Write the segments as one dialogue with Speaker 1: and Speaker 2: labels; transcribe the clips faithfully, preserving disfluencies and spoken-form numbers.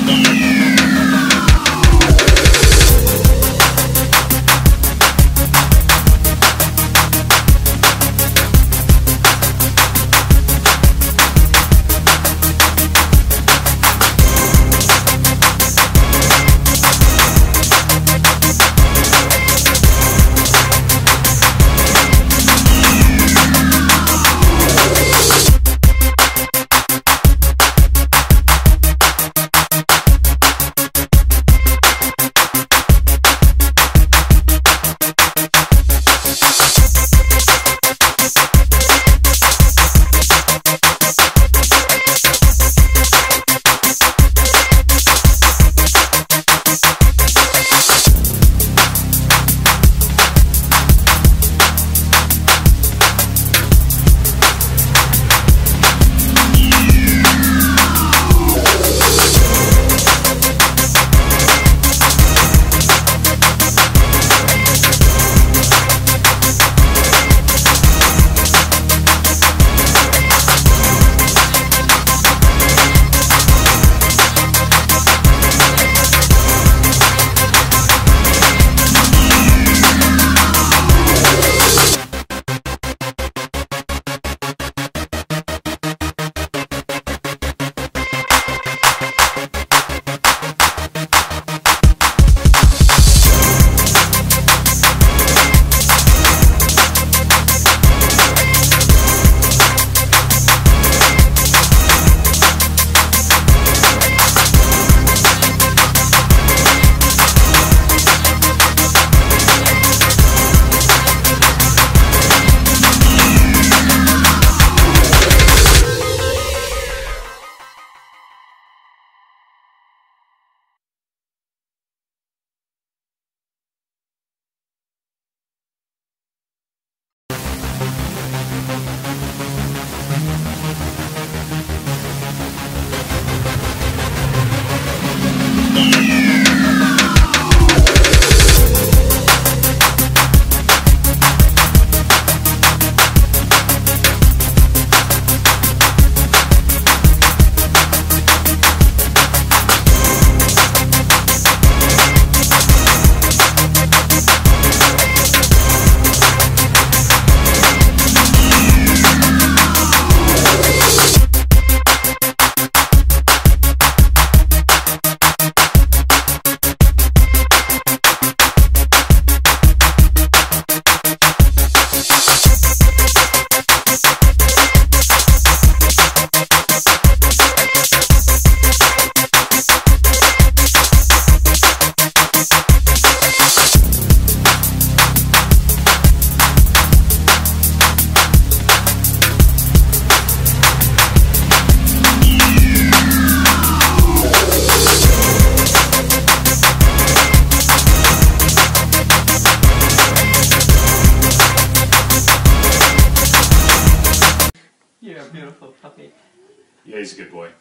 Speaker 1: Yeah, he's a good boy.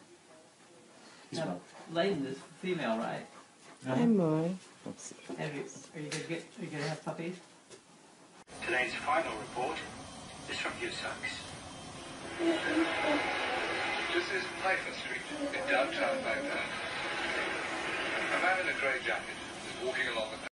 Speaker 1: He's
Speaker 2: now,
Speaker 1: well.
Speaker 2: Layden is female, right?
Speaker 1: No.
Speaker 3: Hi, Moy.
Speaker 2: Have you, are you going to get? Are you going to have puppies?
Speaker 4: Today's final report is from USACS.
Speaker 5: This is Haifa Street in downtown Baghdad. A man in a grey jacket is walking along the